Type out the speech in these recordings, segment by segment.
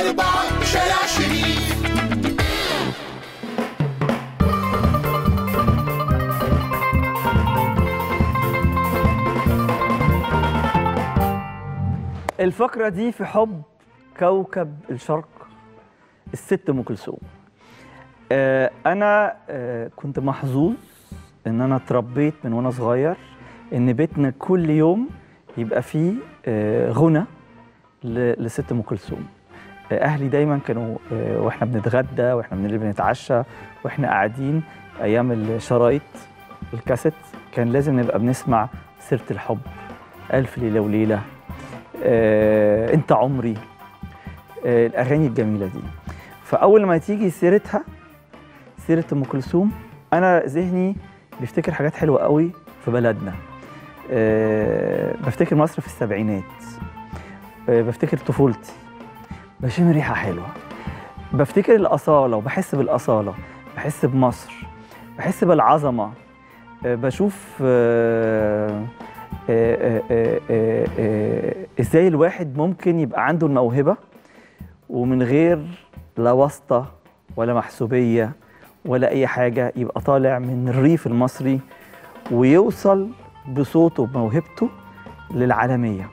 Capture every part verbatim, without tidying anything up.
أربعة شارع شريف. الفقرة دي في حب كوكب الشرق الست أم كلثوم. آه أنا آه كنت محظوظ إن أنا اتربيت من وأنا صغير إن بيتنا كل يوم يبقى فيه آه غنى لست أم كلثوم. آه أهلي دايما كانوا آه وإحنا بنتغدى وإحنا بنتعشى وإحنا قاعدين أيام الشرايط الكاسيت كان لازم نبقى بنسمع سيرة الحب، ألف ليلة وليلة، آه، أنت عمري، آه، الأغاني الجميلة دي. فأول ما تيجي سيرتها سيرة أم كلثوم أنا ذهني بيفتكر حاجات حلوة قوي في بلدنا. أه بفتكر مصر في السبعينات، أه بفتكر طفولتي، بشم ريحة حلوة، بفتكر الأصالة وبحس بالأصالة، بحس بمصر، بحس بالعظمة. أه بشوف أه أه أه أه أه إزاي الواحد ممكن يبقى عنده الموهبة ومن غير لا واسطة ولا محسوبية ولا أي حاجة يبقى طالع من الريف المصري ويوصل بصوته بموهبته للعالمية،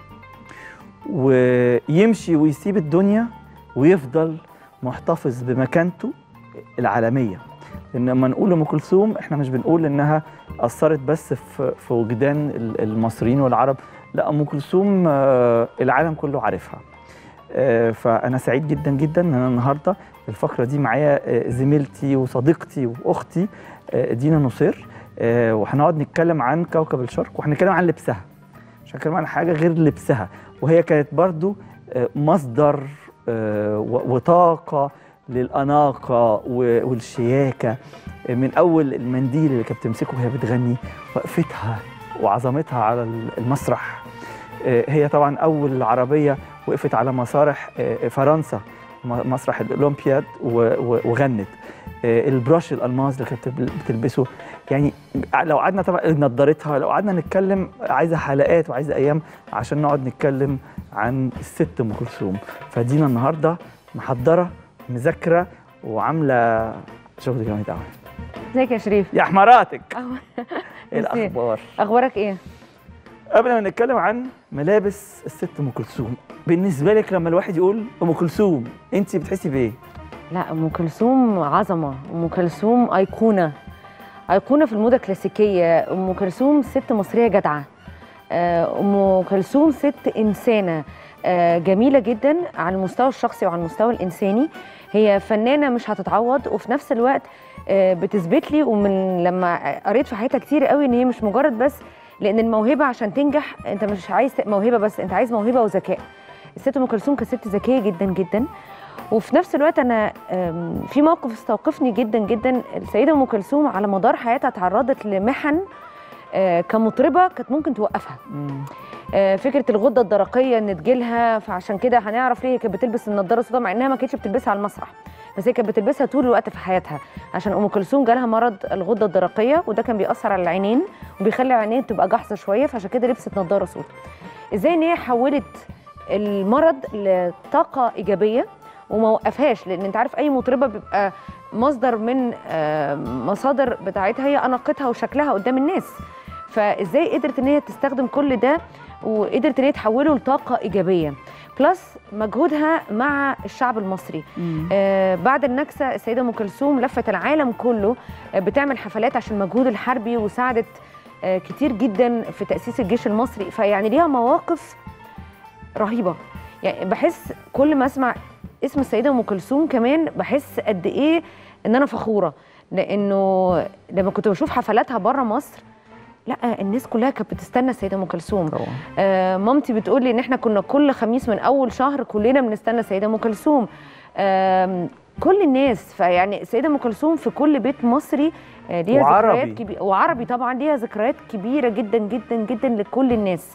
ويمشي ويسيب الدنيا ويفضل محتفظ بمكانته العالمية. لأن لما نقول أم كلثوم إحنا مش بنقول إنها أثرت بس في في وجدان المصريين والعرب، لا، أم كلثوم العالم كله عارفها. فأنا سعيد جدا جدا إن أنا النهارده الفقرة دي معايا زميلتي وصديقتي وأختي دينا نصير، وهنقعد نتكلم عن كوكب الشرق وهنتكلم عن لبسها، مش هنتكلم عن حاجة غير لبسها. وهي كانت برضو مصدر وطاقة للأناقة والشياكة، من أول المنديل اللي كانت بتمسكه وهي بتغني، وقفتها وعظمتها على المسرح. هي طبعا أول عربية وقفت على مسارح فرنسا، مسرح الأولمبياد، وغنت. البراش الألماس اللي كانت بتلبسه، يعني لو قعدنا طبعا نضارتها، لو قعدنا نتكلم عايزة حلقات وعايزة أيام عشان نقعد نتكلم عن الست أم كلثوم. فدينا النهارده محضرة مذاكرة وعاملة شغل جامد قوي. ازيك يا شريف؟ يا حمراتك. ايه الأخبار؟ أخبارك إيه؟ قبل ما نتكلم عن ملابس الست أم كلثوم، بالنسبة لك لما الواحد يقول أم كلثوم أنت بتحسي بإيه؟ لا، أم كلثوم عظمة، أم كلثوم أيقونة، أيقونة في الموضة الكلاسيكية. أم كلثوم ست مصرية جدعة، أم كلثوم ست إنسانة جميلة جدا على المستوى الشخصي وعلى المستوى الإنساني. هي فنانة مش هتتعوض، وفي نفس الوقت بتثبت لي، ومن لما قريت في حياتها كتير قوي إن هي مش مجرد بس، لأن الموهبة عشان تنجح أنت مش عايز موهبة بس، أنت عايز موهبة وذكاء. الست أم كلثوم كانت ست ذكية جدا جدا، وفي نفس الوقت أنا في موقف استوقفني جدا جدا. السيدة أم كلثوم على مدار حياتها تعرضت لمحن كمطربة كانت ممكن توقفها. فكرة الغدة الدرقية إن تجيلها، فعشان كده هنعرف ليه كانت بتلبس النضارة السوداء، مع إنها ما كانتش بتلبسها على المسرح، بس هي كانت بتلبسها طول الوقت في حياتها. عشان أم كلثوم جالها مرض الغدة الدرقية، وده كان بيأثر على العينين وبيخلي العينين تبقى جحظة شوية، فعشان كده لبست نضارة سوداء. إزاي إن هي حولت المرض لطاقة إيجابية وما وقفهاش، لأن أنت عارف أي مطربة بيبقى مصدر من مصادر بتاعتها هي أناقتها وشكلها قدام الناس. فإزاي قدرت إن هي تستخدم كل ده وقدرت إن هي تحوله لطاقة إيجابية، بلس مجهودها مع الشعب المصري. آه بعد النكسة السيدة أم كلثوم لفت العالم كله آه بتعمل حفلات عشان المجهود الحربي، وساعدت آه كتير جدا في تأسيس الجيش المصري. فيعني ليها مواقف رهيبة. يعني بحس كل ما أسمع اسم السيدة أم كلثوم كمان بحس قد إيه إن أنا فخورة، لأنه لما كنت بشوف حفلاتها بره مصر، لا، الناس كلها كانت بتستنى السيدة أم كلثوم. آه مامتي بتقول لي ان احنا كنا كل خميس من اول شهر كلنا بنستنى السيدة أم كلثوم، آه كل الناس. فيعني السيدة أم كلثوم في كل بيت مصري آه ليها ذكريات كبيرة، وعربي طبعا ليها ذكريات كبيرة جدا جدا جدا لكل الناس.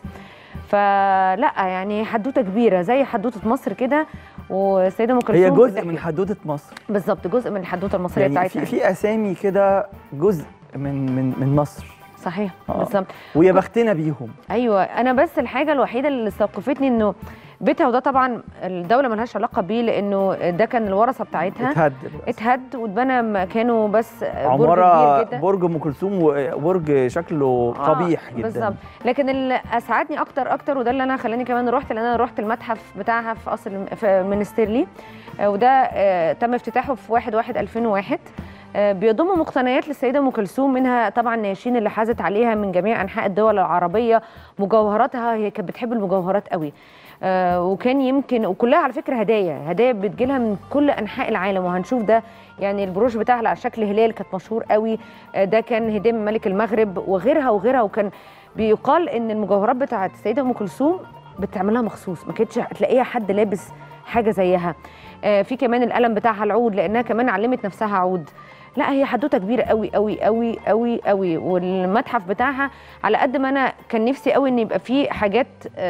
فلا يعني حدوته كبيرة زي حدوته مصر كده، والسيدة أم كلثوم هي جزء من حدوته مصر. بالظبط، جزء من الحدوته المصرية يعني بتاعتها. في, في اسامي كده جزء من من من مصر. صحيح، آه. بالظبط. ويا بختنا بيهم. ايوه، انا بس الحاجه الوحيده اللي استوقفتني انه بيتها، وده طبعا الدوله ملهاش علاقه بيه لانه ده كان الورثه بتاعتها. اتهد اتهد واتبنى مكانه بس عماره برج كبير جدا، برج ام كلثوم، وبرج شكله قبيح آه جدا بالظبط. لكن اللي اسعدني اكتر اكتر وده اللي انا خلاني كمان رحت، لان انا رحت المتحف بتاعها في قصر في منستيرلي، وده آه تم افتتاحه في واحد واحد ألفين وواحد. آه بيضم مقتنيات للسيده ام كلثوم، منها طبعا النياشين اللي حازت عليها من جميع انحاء الدول العربيه، مجوهراتها هي كانت بتحب المجوهرات قوي. آه وكان يمكن وكلها على فكره هدايا هدايا بتجيلها من كل انحاء العالم، وهنشوف ده. يعني البروش بتاعها على شكل هلال كانت مشهور قوي، آه ده كان هديه من ملك المغرب وغيرها وغيرها. وكان بيقال ان المجوهرات بتاعت السيده ام كلثوم بتعملها مخصوص، ما كانتش هتلاقيها حد لابس حاجه زيها. آه في كمان القلم بتاعها العود، لانها كمان علمت نفسها عود. لا هي حدوته كبيره قوي قوي قوي قوي قوي. والمتحف بتاعها على قد ما انا كان نفسي قوي ان يبقى فيه حاجات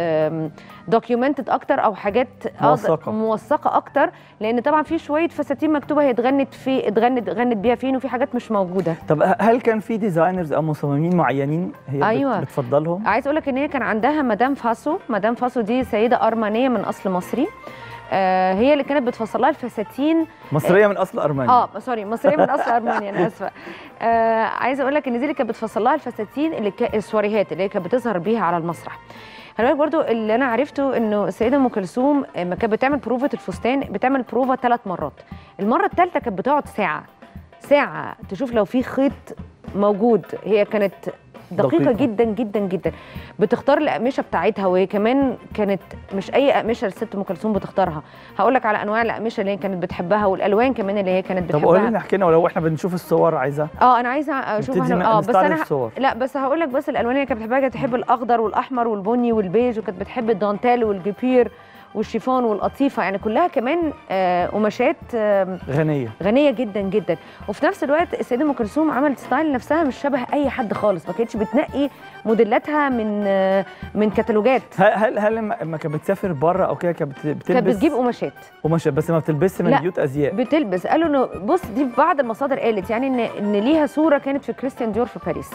دوكيومنتد اكتر او حاجات موثقه موثقه اكتر، لان طبعا في شويه فساتين مكتوبه هي اتغنت في اتغنت اتغنت بيها فين، وفي حاجات مش موجوده. طب هل كان في ديزاينرز او مصممين معينين هي أيوة. بتفضلهم؟ عايز اقول لك ان هي كان عندها مدام فاسو. مدام فاسو دي سيده ارمنيه من اصل مصري، آه هي اللي كانت بتفصل لها الفساتين. مصريه آه من اصل ارمني. اه سوري مصريه من اصل ارمني انا اسفه. آه عايزه اقول لك ان دي اللي كانت بتفصل لها الفساتين اللي ك... السواريهات اللي هي كانت بتظهر بيها على المسرح. خلي بالك برضو اللي انا عرفته انه السيده ام كلثوم لما كانت بتعمل بروفه الفستان بتعمل بروفه ثلاث مرات. المره الثالثه كانت بتقعد ساعه ساعه تشوف لو في خيط موجود. هي كانت دقيقة, دقيقة جدا جدا جدا. بتختار الأقمشة بتاعتها، وهي كمان كانت مش أي أقمشة الست أم كلثوم بتختارها. هقول لك على أنواع الأقمشة اللي هي كانت بتحبها والألوان كمان اللي هي كانت بتحبها. طب قولي لنا احكي لنا ولو احنا بنشوف الصور عايزة. اه أنا عايزة أشوف احنا اه بس أنا الصور. لا بس هقول لك بس الألوان اللي كانت بتحبها، كانت بتحب الأخضر والأحمر والبني والبيج، وكانت بتحب الدانتيل والجبير والشيفون والقطيفه. يعني كلها كمان قماشات آه غنيه غنيه جدا جدا. وفي نفس الوقت السيده ام كلثوم عملت ستايل نفسها مش شبه اي حد خالص، ما كانتش بتنقي موديلاتها من آه من كتالوجات. هل هل لما كانت بتسافر بره او كده كانت بتلبس كانت بتجيب قماشات قماشات بس ما بتلبسش من بيوت ازياء؟ بتلبس. قالوا انه بص دي بعض المصادر قالت يعني ان ان ليها صوره كانت في كريستيان ديور في باريس.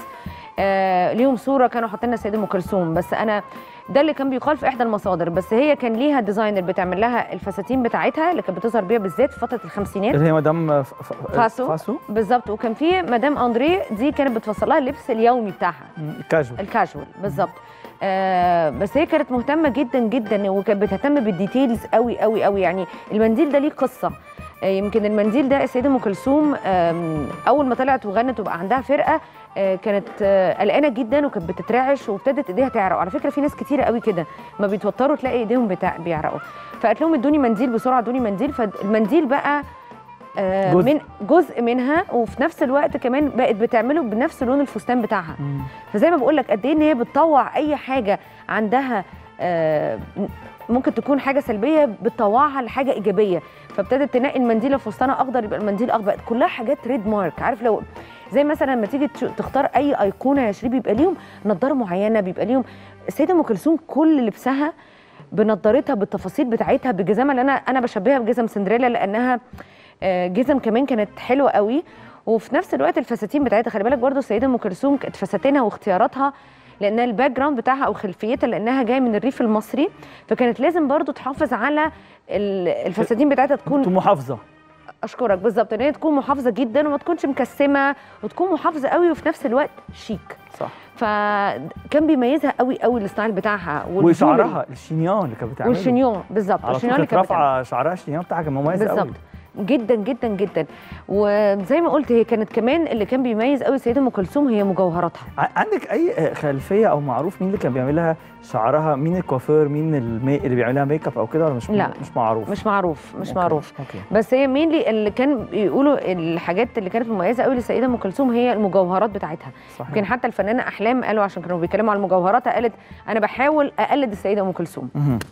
آه ليهم صوره كانوا حاطين لنا السيده ام كلثوم، بس انا ده اللي كان بيقال في احدى المصادر. بس هي كان ليها ديزاينر بتعمل لها الفساتين بتاعتها اللي كانت بتظهر بيها بالذات في فتره الخمسينات، اللي هي مدام فاسو, فاسو. بالظبط. وكان في مدام اندري دي كانت بتفصل لها اللبس اليومي بتاعها، الكاجوال الكاجوال بالظبط. آه بس هي كانت مهتمه جدا جدا، وكانت بتهتم بالديتيلز قوي قوي قوي. يعني المنديل ده ليه قصه. آه يمكن المنديل ده السيده ام كلثوم آه اول ما طلعت وغنت وبقى عندها فرقه آه كانت آه قلقانه جدا وكانت بتترعش وابتدت ايديها تعرق. على فكره في ناس كتيره قوي كده ما بيتوتروا تلاقي ايديهم بتاع بيعرقوا، فقالت لهم ادوني منديل بسرعه، ادوني منديل. فالمنديل بقى آه جزء. من جزء منها، وفي نفس الوقت كمان بقت بتعمله بنفس لون الفستان بتاعها. مم. فزي ما بقول لك قد ايه ان هي بتطوع اي حاجه عندها آه ممكن تكون حاجه سلبيه بتطوعها لحاجه ايجابيه. فابتدت تنقي المنديل الفستانه اخضر يبقى المنديل اخضر. كلها حاجات ريد مارك. عارف لو زي مثلا لما تيجي تختار اي ايقونه يا شريف بيبقى ليهم نضاره معينه، بيبقى ليهم. السيده ام كلثوم كل لبسها بنضارتها بالتفاصيل بتاعتها بجزمها اللي انا انا بشبهها بجزم سندريلا لانها جزم كمان كانت حلوه قوي. وفي نفس الوقت الفساتين بتاعتها خلي بالك برضو السيده ام كلثوم كانت فساتينها واختياراتها لانها الباك جراوند بتاعها او خلفيتها لانها جايه من الريف المصري، فكانت لازم برضو تحافظ على الفساتين بتاعتها تكون محافظه. اشكرك بالظبط ان هي تكون محافظه جدا وما تكونش مكسمه وتكون محافظه قوي وفي نفس الوقت شيك. صح. فكان بيميزها قوي قوي الستايل بتاعها وشعرها الشينيون اللي كانت بتعمله. والشينيون بالظبط. الشينيون اللي كانت رافعه شعرها الشينيون بتاعها كان مميز قوي بالظبط جدا جدا جدا. وزي ما قلت هي كانت كمان اللي كان بيميز قوي السيده ام كلثوم هي مجوهراتها. عندك اي خلفيه او معروف مين اللي كان بيعمل لها شعرها؟ مين الكوافير؟ مين المي... اللي بيعمل لها ميك اب او كده ولا مش لا مش معروف؟ مش معروف مش أوكي. معروف أوكي. بس هي مين اللي كان بيقولوا الحاجات اللي كانت مميزه قوي للسيده ام كلثوم هي المجوهرات بتاعتها. يمكن حتى الفنانه احلام قالوا عشان كانوا بيتكلموا على المجوهرات قالت انا بحاول اقلد السيده ام كلثوم.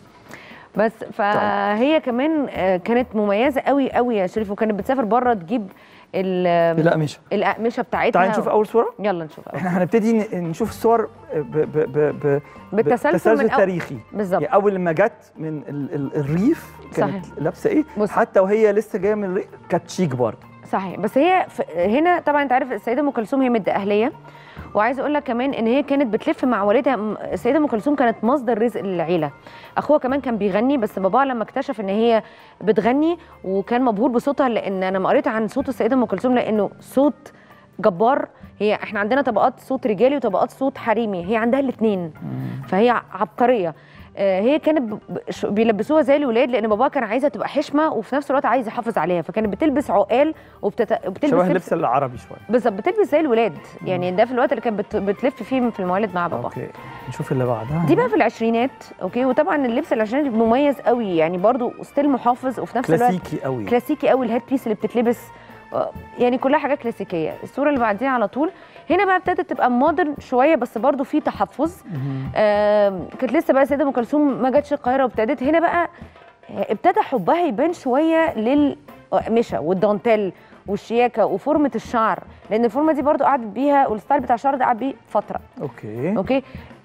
بس فهي كمان كانت مميزه قوي قوي يا شريف، وكانت بتسافر بره تجيب الاقمشه الاقمشه بتاعتها. تعالي نشوف اول صوره. يلا نشوف أول. احنا هنبتدي نشوف الصور ب ب ب ب بالتسلسل من تاريخي بالظبط. يعني اول لما جت من ال ال الريف كانت صحيح. لابسه ايه بص. حتى وهي لسه جايه من الريف كانت شيك برضه. صحيح. بس هي هنا طبعا انت عارف السيده ام كلثوم هي من الدقهليه، وعايزه اقول لك كمان ان هي كانت بتلف مع والدها. م- السيده ام كلثوم كانت مصدر رزق للعيله. اخوها كمان كان بيغني، بس باباها لما اكتشف ان هي بتغني وكان مبهور بصوتها، لان انا ما قريت عن صوت السيده ام كلثوم لانه صوت جبار. هي احنا عندنا طبقات صوت رجالي وطبقات صوت حريمي، هي عندها الاثنين، فهي عبقريه. آه، هي كانت ب- ب- ش- بيلبسوها زي الولاد، لان باباها كان عايزها تبقى حشمه وفي نفس الوقت عايز يحافظ عليها، فكانت بتلبس عقال وبتت... وبتلبس شبه لبس اللبس العربي شويه. بالظبط، بتلبس زي الولاد. يعني ده في الوقت اللي كانت بت... بتلف فيه في الموالد مع باباها. اوكي نشوف اللي بعدها. دي بقى في العشرينات. اوكي، وطبعا اللبس العشرينات مميز قوي، يعني برضو ستيل محافظ وفي نفس الوقت كلاسيكي قوي. كلاسيكي قوي. الهيد بيس اللي بتتلبس آه، يعني كلها حاجات كلاسيكيه. الصوره اللي بعديها على طول هنا بقى ابتدت تبقى مودرن شويه، بس برضو في تحفظ. آه كانت لسه بقى السيده ام كلثوم ما جاتش القاهره، وابتدت هنا بقى ابتدى حبها يبان شويه للقمشه والدانتيل والشياكه وفورمه الشعر، لان الفورمه دي برضو قعدت بيها، والستايل بتاع الشعر ده قعد بيه فتره. اوكي اوكي،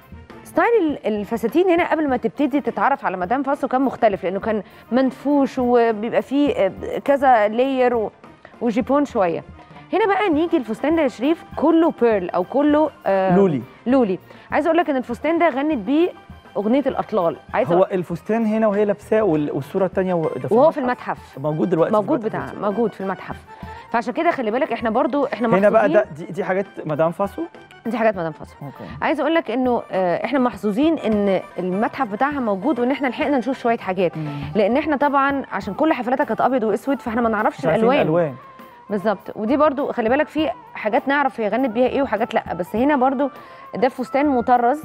ستايل الفساتين هنا قبل ما تبتدي تتعرف على مدام فاسو كان مختلف، لانه كان منفوش وبيبقى فيه كذا لاير و... وجيبون شويه. هنا بقى نيجي الفستان ده يا شريف كله بيرل او كله آه لولي. لولي. عايزه اقول لك ان الفستان ده غنت بيه اغنيه الاطلال. عايزه هو الفستان هنا وهي لابساه، وال- والصوره الثانيه وهو في المتحف موجود دلوقتي. موجود في بتاع المتحف. موجود في المتحف. فعشان كده خلي بالك احنا برضو احنا هنا بقى محظوظين. ده دي, دي حاجات مدام فاسو. دي حاجات مدام فاسو. اوكي عايزه اقول لك انه آه، احنا محظوظين ان المتحف بتاعها موجود، وان احنا لحقنا نشوف شويه حاجات، لان احنا طبعا عشان كل حفلاتها كانت ابيض واسود، فاحنا ما نعرفش مش عارفين الالوان. الالوان. بالظبط. ودي برضو خلي بالك في حاجات نعرف هي غنت بيها ايه وحاجات لا، بس هنا برضو ده فستان مطرز.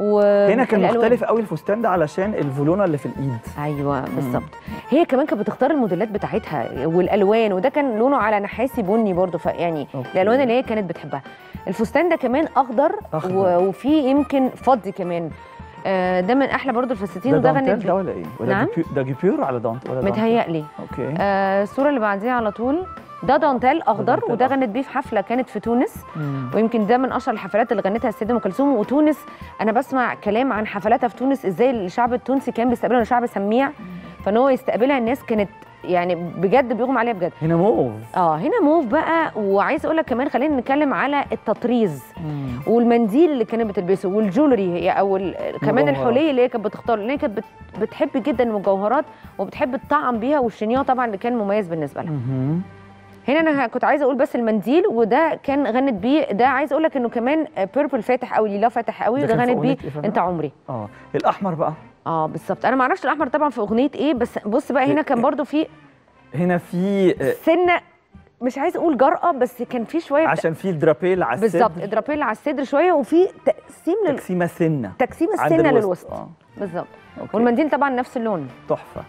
هنا كان والألوان- مختلف قوي الفستان ده علشان الفولونه اللي في الايد. ايوه بالظبط. هي كمان كانت بتختار الموديلات بتاعتها والالوان، وده كان لونه على نحاسي بني برضو، فيعني أوكي. الالوان اللي هي كانت بتحبها. الفستان ده كمان اخضر, أخضر. و- وفيه يمكن فضي كمان. آه، ده من احلى برضو الفساتين، ده وده دانتيل غنت ده بيه. ولا ايه؟ ولا نعم؟ جيبيو- ده جيبيور على دانت ولا دانتيل؟ متهيألي. اوكي آه، الصوره اللي بعديها على طول ده دانتيل اخضر، دانتيل وده أخضر. غنت بيه في حفله كانت في تونس. مم. ويمكن ده من اشهر الحفلات اللي غنتها السيده ام كلثوم. وتونس انا بسمع كلام عن حفلاتها في تونس، ازاي الشعب التونسي كان بيستقبلها، شعب سميع، فان هو يستقبلها الناس كانت يعني بجد بيغم عليها بجد. هنا موف. اه هنا موف بقى. وعايز اقول لك كمان خلينا نتكلم على التطريز والمنديل اللي كانت بتلبسه والجولري، هي او ال- كمان مجوهرات. الحلي اللي هي كانت بتختار، لان هي كانت بت- بتحب جدا المجوهرات وبتحب الطعم بيها، والشنياه طبعا اللي كان مميز بالنسبه لها. مهم. هنا انا كنت عايزه اقول بس المنديل، وده كان غنت بيه. ده عايزه اقول لك انه كمان بيربل فاتح قوي، ليلا فاتح قوي، ده وده كان في غنت بيه أغنية إيه فعلا؟ انت عمري. اه الاحمر بقى. اه بالظبط. انا ما اعرفش الاحمر طبعا في اغنيه ايه، بس بص بقى هنا كان برضو في هنا في آه، سنه، مش عايزه اقول جرأه، بس كان في شويه عشان في الدرابيل على الصدر. بالظبط درابيل على الصدر شويه، وفي تقسيم لل... تقسيمه سنه تقسيم عند السنه الوسط. للوسط. اه بالظبط. أوكي. والمنديل طبعا نفس اللون. تحفه.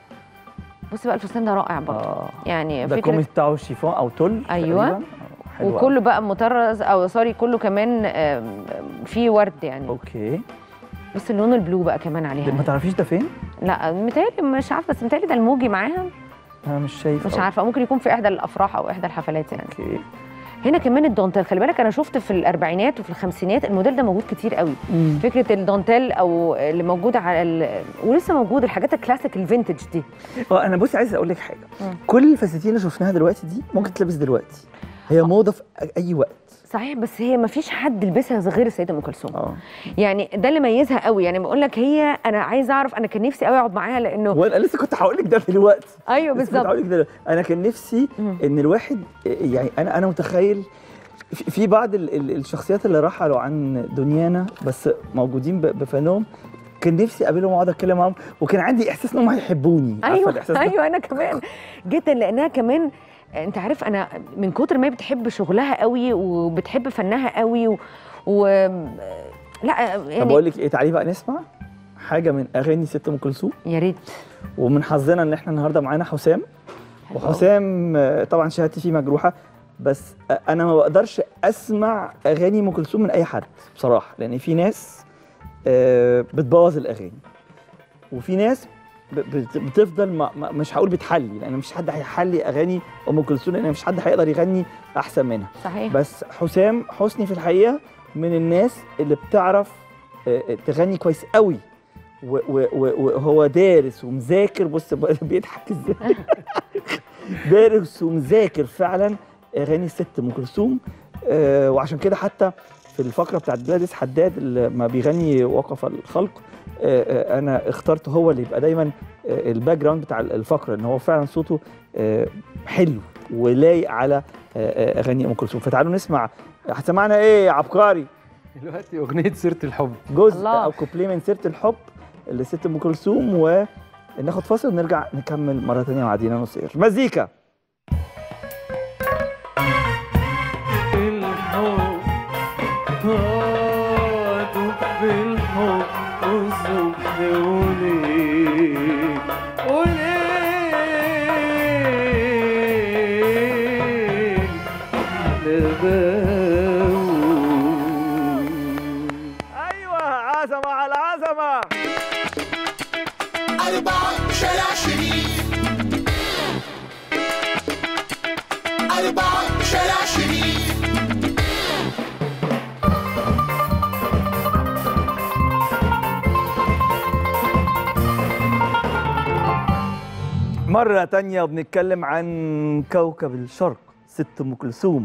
بص بقى الفستان ده رائع برضه. اه يعني ده فكره كومي بتاعه شيفون او تل. أيوة. تقريباً. آه، حلو وكله بقى مطرز او سوري كله كمان آم، فيه ورد يعني. اوكي. بص اللون البلو بقى كمان عليها. ده ما تعرفيش ده فين؟ لا متهيألي مش عارفه، بس متهيألي ده الموجي معاها. انا مش شايف مش أوي. عارفه، ممكن يكون في احدى الافراح او احدى الحفلات يعني. اوكي. هنا كمان الدانتيل، خلي بالك انا شفت في الاربعينات وفي الخمسينات الموديل ده موجود كتير قوي. مم. فكره الدانتيل او اللي موجوده على ال... ولسه موجود الحاجات الكلاسيك الفينتج دي. اه انا بصي عايز اقول لك حاجه. مم. كل الفساتين اللي شفناها دلوقتي دي ممكن تلبس دلوقتي، هي موضه في اي وقت. صحيح، بس هي ما فيش حد لبسها غير السيده ام كلثوم. اه يعني ده اللي ميزها قوي. يعني بقول لك هي انا عايزه اعرف، انا كان نفسي قوي اقعد معاها لانه وانا لسه كنت هقول لك ده دلوقتي. ايوه لسه كنت بالظبط. هقول لك ده. انا كان نفسي مم. ان الواحد يعني انا انا متخيل في في بعض ال- ال- الشخصيات اللي رحلوا عن دنيانا بس موجودين ب- بفنهم، كان نفسي اقابلهم واقعد اتكلم معاهم، وكان عندي احساس انهم هيحبوني. عارفة ايوه الإحساس ده؟ ايوه انا كمان جدا، لانها كمان انت عارف انا من كتر ما هي بتحب شغلها قوي وبتحب فنها قوي و, و... لا طب يعني بقول لك ايه، تعالي بقى نسمع حاجه من اغاني ست ام كلثوم. يا ريت. ومن حظنا ان احنا النهارده معانا حسام، وحسام آه، طبعا شهادتي فيه مجروحه، بس آه، انا ما بقدرش اسمع اغاني ام كلثوم من اي حد بصراحه، لان في ناس آه، بتبوظ الاغاني، وفي ناس ب- بت- بتفضل ما ما- مش هقول بتحلي، لان مش حد هيحلي اغاني ام كلثوم، لان مش حد هيقدر يغني احسن منها. صحيح. بس حسام حسني في الحقيقه من الناس اللي بتعرف آه، آه، تغني كويس قوي، و- و- و- وهو دارس ومذاكر. بص بيضحك ازاي. دارس ومذاكر فعلا اغاني الست ام كلثوم. آه، وعشان كده حتى في الفقره بتاعت جلاديس حداد لما بيغني وقف الخلق، آه، انا اخترت هو اللي يبقى دايما آه، الباك جراوند بتاع الفقره، ان هو فعلا صوته آه، حلو ولايق على آه، آه، اغاني ام كلثوم. فتعالوا نسمع. هتسمعنا ايه يا عبقري؟ دلوقتي اغنيه سيره الحب، جزء الله. او كوبليه من سيره الحب لست ام كلثوم، وناخد فاصل ونرجع نكمل مره ثانيه مع دينا نصير. مزيكا. بالحب وصبني وليه وليه لباوي. ايوه عزمه على عزمه. أربعة شارع شريف، أربعة شارع شريف. مرة تانية وبنتكلم عن كوكب الشرق ست أم كلثوم،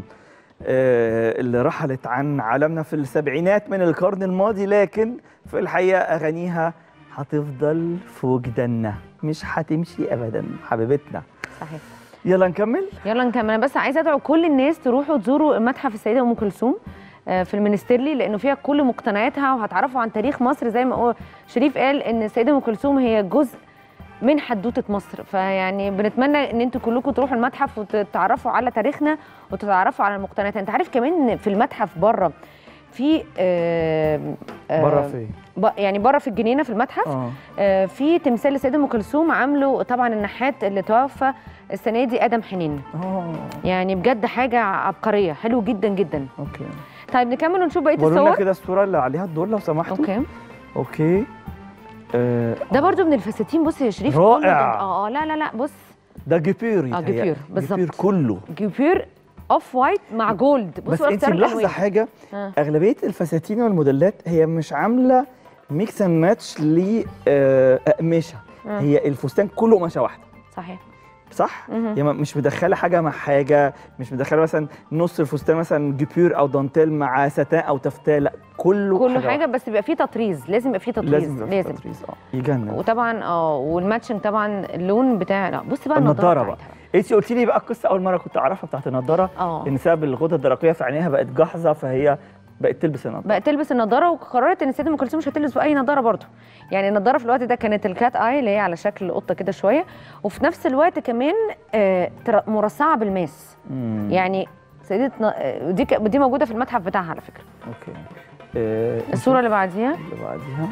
آه اللي رحلت عن عالمنا في السبعينات من القرن الماضي، لكن في الحقيقة أغانيها هتفضل في وجداننا، مش هتمشي أبدا حبيبتنا. صحيح. يلا نكمل. يلا نكمل. انا بس عايزه ادعو كل الناس تروحوا تزوروا متحف السيده ام كلثوم في المنستيرلي، لانه فيها كل مقتنياتها، وهتعرفوا عن تاريخ مصر. زي ما هو شريف قال ان السيده ام كلثوم هي جزء من حدوته مصر، فيعني بنتمنى ان انتوا كلكم تروحوا المتحف وتتعرفوا على تاريخنا وتتعرفوا على المقتنيات. انت عارف كمان في المتحف بره في آه آه بره فين؟ يعني بره في الجنينه في المتحف آه. آه في تمثال للسيده ام كلثوم عامله طبعا النحات اللي توفى السنه دي ادم حنين. اه يعني بجد حاجه عبقريه، حلو جدا جدا. اوكي. طيب نكمل ونشوف بقيه ورونا الصور كده الصورة اللي عليها الدور لو سمحتوا. اوكي. اوكي. آه ده برضو من الفساتين. بص يا شريف، رائع. كله ده- اه اه لا لا لا بص ده جيبير. اه يتهيألي. جيبير بالظبط. جيبير كله. جيبير اوف وايت مع جولد. بس بصوا انت اختيار ملاحظه الألوان. حاجه، آه. اغلبيه الفساتين والموديلات هي مش عامله ميكس اند ماتش لاقمشه، آه. هي الفستان كله قماشه واحده. صحيح. صح؟ مهم. هي مش مدخله حاجه مع حاجه، مش مدخله مثلا نص الفستان مثلا جيبير او دانتيل مع ستان او تفتان، لا كله كله حاجه, حاجه، بس بيبقى فيه تطريز، لازم يبقى فيه تطريز. لازم يبقى لازم. في تطريز. اه يجنن. وطبعا اه والماتشنج طبعا اللون بتاع. لا بص بقى النضاره بقى. بتاعتها. انت قلتي لي بقى القصه اول مره كنت اعرفها بتاعت النضاره، اه ان سبب الغده الدرقيه في عينيها بقت جاحظه فهي بقت تلبس النضاره. بقت تلبس النضاره، وقررت ان السيده ام كلثوم مش هتلبس اي نضاره برضه. يعني النضاره في الوقت ده كانت الكات اي اللي هي على شكل قطه كده شويه، وفي نفس الوقت كمان آه تر- مرصعه بالماس. مم. يعني سيدتنا آه، دي ك- دي موجوده في المتحف بتاعها على فكره. اوكي. آه الصوره اللي بعديها اللي بعديها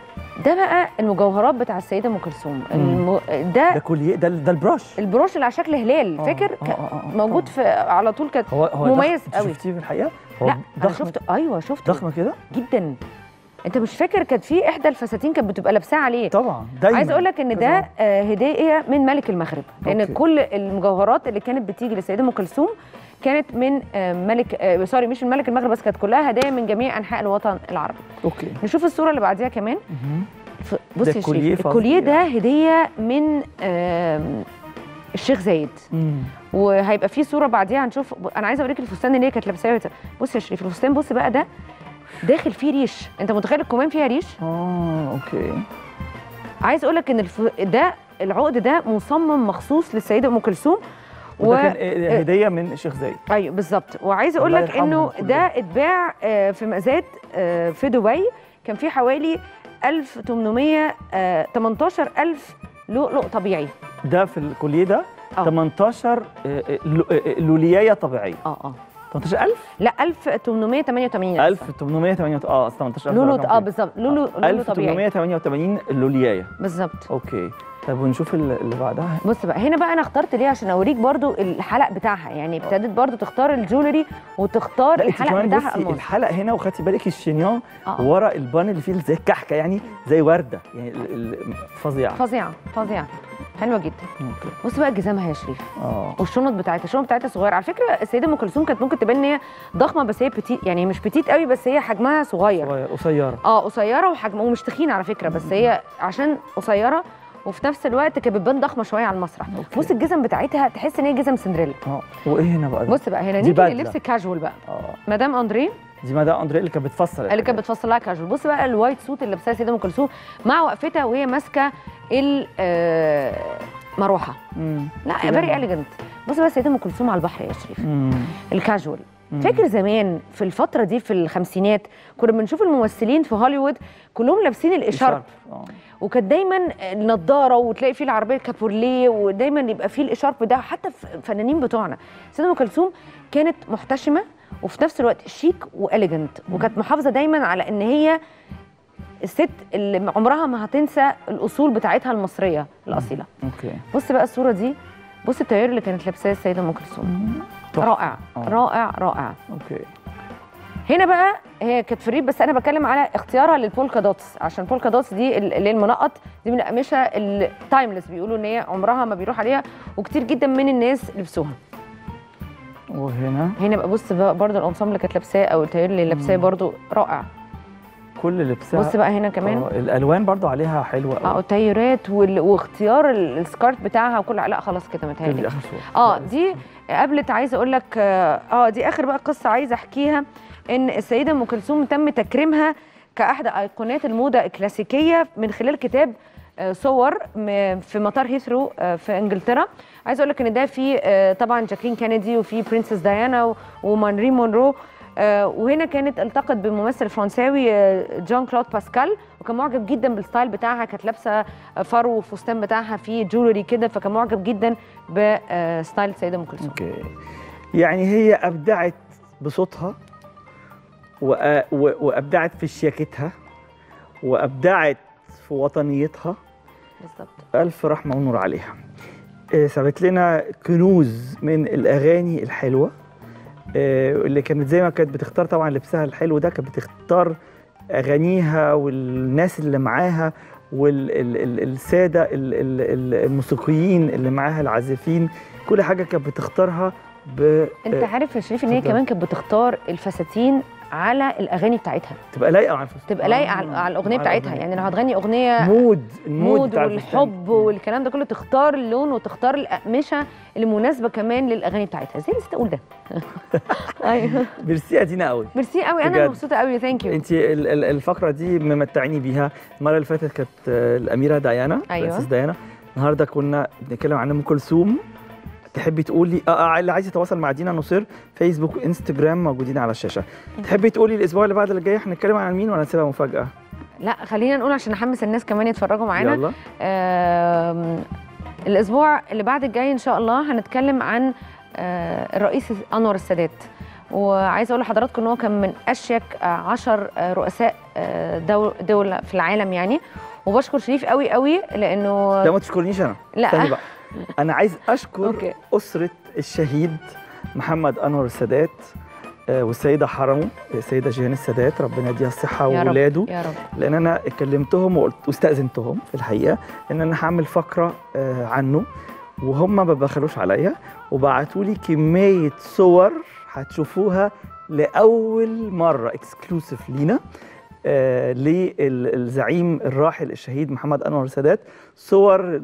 ده بقى المجوهرات بتاع السيده ام كلثوم. الم... ده ده كوليه، ده ده البروش. البروش اللي على شكل هلال، آه، فاكر؟ آه، ك- آه، آه، موجود آه. في على طول كده. هو هو مميز ضخم. قوي. انت شفتيه في الحقيقه؟ هو لا انا ضخم شفته. ايوه شفته ضخم كده جدا. انت مش فاكر كانت في احدى الفساتين كانت بتبقى لابساه عليه؟ طبعا دايما. عايز اقول لك ان ده آه، هديه من ملك المغرب، لان أوكي. كل المجوهرات اللي كانت بتيجي للسيده ام كلثوم كانت من آه، ملك آه، سوري مش من ملك المغرب بس، كانت كلها هدايا من جميع انحاء الوطن العربي. اوكي. نشوف الصوره اللي بعديها كمان. مهم. ف- بص ده يا كوليه شريف، فظيع. الكوليه ده هديه من آم، الشيخ زايد. مم. وهيبقى في صوره بعديها هنشوف. انا عايزه اوريك الفستان اللي هي كانت لابساه. بص يا شريف الفستان، بص بقى ده داخل فيه ريش. انت متخيل الكمام فيها ريش؟ اه اوكي. عايز اقول لك ان الف... ده العقد ده مصمم مخصوص للسيده ام كلثوم. وده كان إيه، هديه من الشيخ زايد. ايوه بالظبط. وعايزه اقول الله لك يرحمهم انه كلهم. ده اتباع آه، في مزاد آه، في دبي، كان فيه حوالي ألف وثمانمائة وتمنتاشر ألف لؤلؤ طبيعي. ده في الكوليه ده آه. تمنتاشر آه، آه، لو- آه، لوليايه طبيعيه. اه اه تمنتاشر ألف لا ألف وثمانمائة وثمانية وثمانين ألف وثمانمائة وثمانية وثمانين اه تمنتاشر ألف لولو رقم اه كده. بالظبط. لولو لولو طبيعي ألف وثمانمائة وثمانية وثمانين لوليايه. بالظبط. اوكي. طب ونشوف ال- اللي بعدها. بص بقى هنا بقى انا اخترت ليه عشان اوريك برضو الحلق بتاعها. يعني ابتدت برضو تختار الجولري وتختار لا انت الحلق كمان بتاعها بصي الماس. الحلق هنا، وخدتي بالك الشنيان آه. ورا البان اللي فيه زي الكحكه، يعني زي ورده، يعني ال- ال- فظيعه. فظيعه فظيعه حلوه جدا. اوكي. بص بقى جزامها يا شريف اه والشنط بتاعتها. الشنط بتاعتها صغيره على فكره. السيده ام كلثوم كانت ممكن تبان ان هي ضخمه، بس هي بتيت، يعني مش بتيت قوي، بس هي حجمها صغير. صغير قصيره. اه قصيره وحجم ومش تخينه على فكره، بس هي عشان قصيره وفي نفس الوقت كانت بتبان ضخمه شويه على المسرح. أوكي. بص الجزم بتاعتها تحس ان هي جزم سندريلا. اه وايه هنا بقى ده؟ بص بقى هنا دي نيجي بدلة. للبس الكاجوال بقى. اه مدام اندري دي مدام اندريه اللي كانت بتفسر اللي كانت بتفصل لها كاجوال. بص بقى الوايت سوت اللي لابساها السيده ام كلثوم مع وقفتها وهي ماسكه المروحه. لا فيري اليجنت. بص بقى السيده ام كلثوم على البحر يا شريف. مم. الكاجوال. مم. فاكر زمان في الفتره دي في الخمسينات كنا بنشوف الممثلين في هوليوود كلهم لابسين الاشارب، وكانت دايما النضاره وتلاقي فيه العربيه الكابورليه ودايما يبقى فيه الاشارب ده. حتى الفنانين بتوعنا السيده ام كلثوم كانت محتشمه وفي نفس الوقت شيك واليجنت، وكانت محافظه دايما على ان هي الست اللي عمرها ما هتنسى الاصول بتاعتها المصريه الاصيله. اوكي. بص بقى الصوره دي، بص التاير اللي كانت لابساه السيده ام كلثوم. رائع أوه. رائع رائع. اوكي. هنا بقى هي كانت فريد، بس انا بتكلم على اختيارها للبولكا دوتس، عشان البولكا دوتس دي اللي المنقط دي من الاقمشه التايمليس، بيقولوا ان هي عمرها ما بيروح عليها وكتير جدا من الناس لبسوها. وهنا هنا بقى بص بقى برضه القمصان اللي كانت لابساه او التاير اللي لابساه برضه رائع. كل لبسها. بص بقى هنا كمان اه الالوان برضو عليها حلوه قوي. اه التايرات وال... واختيار السكارت بتاعها وكل. لا خلاص كده متهيألي دي اخر صوره. اه دي قبلت. عايزه اقول لك اه دي اخر بقى قصه عايزه احكيها، ان السيده ام كلثوم تم تكريمها كاحدى ايقونات الموضه الكلاسيكيه من خلال كتاب صور في مطار هيثرو في انجلترا. عايزه اقول لك ان ده في طبعا جاكلين كينيدي وفي برنسس ديانا ومانري مونرو. آه وهنا كانت التقت بممثل فرنساوي آه جون كلود باسكال، وكان معجب جدا بالستايل بتاعها. كانت لابسه فرو والفستان بتاعها فيه جولري كده، فكان معجب جدا بستايل السيده ام كلثوم. اوكي. يعني هي ابدعت بصوتها وابدعت في شياكتها وابدعت في وطنيتها. بالظبط. الف رحمه ونور عليها. آه سابت لنا كنوز من الاغاني الحلوه اللي كانت زي ما كانت بتختار طبعا لبسها الحلو ده، كانت بتختار اغانيها والناس اللي معاها والساده الموسيقيين اللي معاها العازفين، كل حاجه كانت بتختارها ب انت عارف يا شريف ان هي كمان كانت بتختار الفساتين على الاغاني بتاعتها، تبقى لايقه على الفستان، تبقى لايقه على, على الاغنيه بتاعتها. يعني لو هتغني اغنيه مود المود مود والحب والكلام ده كله، تختار اللون وتختار الاقمشه اللي مناسبه كمان للاغاني بتاعتها. ازاي نسيت اقول ده؟ ايوه ميرسي يا دينا قوي، ميرسي قوي، انا مبسوطه قوي. ثانك يو. انت الفقره دي ممتعيني بيها. المره اللي فاتت كانت الاميره ديانا، ايوه برنسس ديانا. النهارده كنا بنتكلم عن ام كلثوم. تحبي تقولي اه اللي عايز يتواصل مع دينا نصير فيسبوك وانستجرام موجودين على الشاشه. تحبي تقولي الاسبوع اللي بعد اللي جاي هنتكلم عن مين ولا نسيبها مفاجاه؟ لا خلينا نقول عشان نحمس الناس كمان يتفرجوا معانا. يلا. آه الاسبوع اللي بعد الجاي ان شاء الله هنتكلم عن آه الرئيس انور السادات، وعايزه اقول لحضراتكم ان هو كان من اشيك عشر رؤساء دول, دول في العالم يعني. وبشكر شريف قوي قوي لانه لا ما تشكرنيش انا، لا استني بقى. انا عايز اشكر أوكي. اسره الشهيد محمد انور السادات والسيده حرمه السيده جيهان السادات، ربنا يديها الصحه واولاده يا رب. لان انا كلمتهم وقلت واستاذنتهم في الحقيقه ان انا هعمل فقره عنه، وهم ما بخلوش عليا وبعتوا لي كميه صور هتشوفوها لاول مره اكسكلوسيف لينا آه للزعيم الراحل الشهيد محمد انور السادات. صور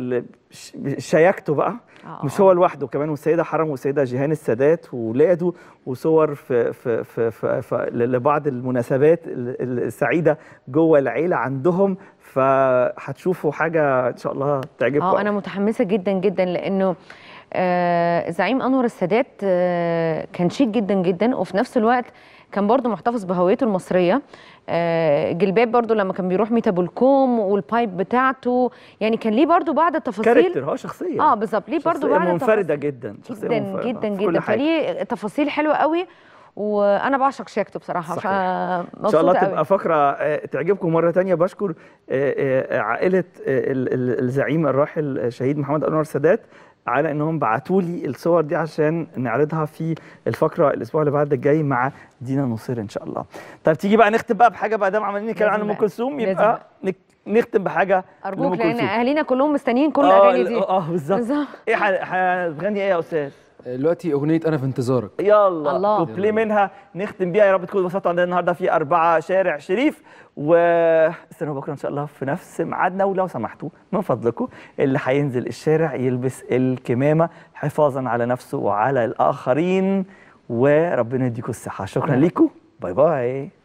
شياكته بقى، آه مش هو لوحده، كمان والسيده حرم والسيده جيهان السادات واولاده، وصور في في في, في, في لبعض المناسبات السعيده جوه العيله عندهم. فهتشوفوا حاجه ان شاء الله تعجبكم. اه انا متحمسه جدا جدا لانه آه زعيم انور السادات آه كان شيك جدا جدا، وفي نفس الوقت كان برضه محتفظ بهويته المصريه. آه جلباب برضه لما كان بيروح ميتا بولكوم والبايب بتاعته، يعني كان ليه برضه بعض التفاصيل. كاركتر، هو شخصيه اه بالظبط، ليه برضه بعض منفرده جدا، شخصيه جدا منفردة. جدا جدا، فليه تفاصيل حلوه قوي، وانا بعشق شياكته بصراحه. فمبسوطه ان شاء الله قوي. تبقى فقره تعجبكم. مره ثانيه بشكر عائله الزعيم الراحل الشهيد محمد انور السادات على انهم بعتوا لي الصور دي عشان نعرضها في الفقره الاسبوع اللي بعد الجاي مع دينا نصير ان شاء الله. طيب تيجي بقى نختم بقى بحاجه بقى دام عمالين نتكلم عن ام كلثوم، يبقى نختم بحاجه ارجوك لان اهالينا كلهم مستنيين كل الاغاني دي. اه بالظبط. ايه هتغني ايه يا استاذ؟ دلوقتي اغنيه انا في انتظارك. يلا الله كوبليه منها نختم بيها. يا رب تكونوا اتبسطتوا عندنا النهارده في أربعة شارع شريف، واستنوا بكره ان شاء الله في نفس ميعادنا. ولو سمحتوا من فضلكم اللي هينزل الشارع يلبس الكمامه حفاظا على نفسه وعلى الاخرين، وربنا يديكم الصحه. شكرا لكم. باي باي.